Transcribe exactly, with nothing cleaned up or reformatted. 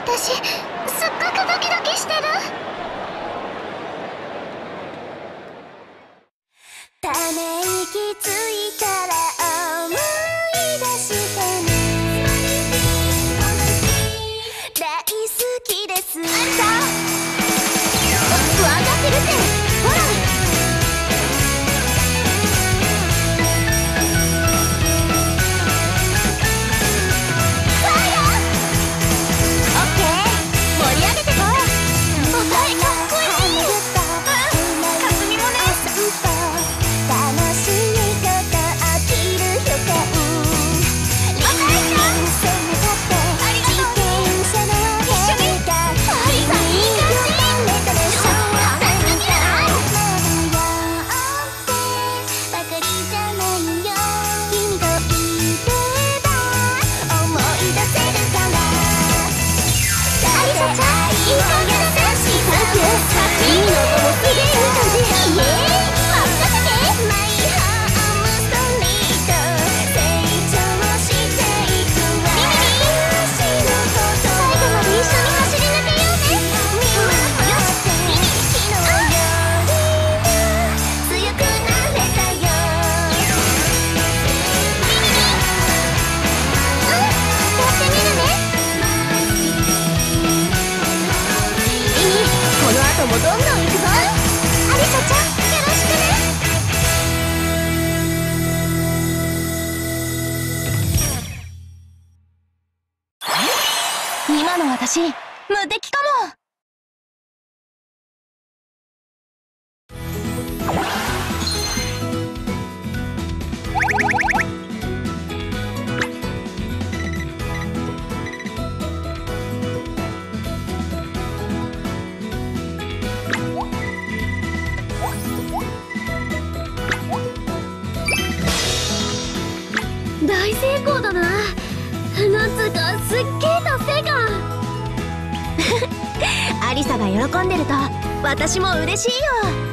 私すっごくドキドキしてる。ため息ついたら思い出してね。大好きですさあ分かってるって。ほらファイヤーオッケー盛り上げてこう。お互いかっこいい。うんかすみもね。楽しいこと起きる予感。リンリン背もたって自転車のヘリが君に夢めたでしょ。話しかけないばかりじゃないよ。君といれば思い出せるから。アリサちゃんいい感じだね。サンキュー。いいのもすげえいい感じ。イエーイ任せて。マイハームストリート成長していくわ。私のこと最後まで一緒に走り抜けようね。みんなよしミニ昨日よりは強くなれたよ。ミニミうんやってみるね。ミニこの後もどんどん行くぞ。アリサちゃんよろしくね。今の私無敵かも。大成功だな。なんつうかすっげえ達成感。アリサが喜んでると私も嬉しいよ。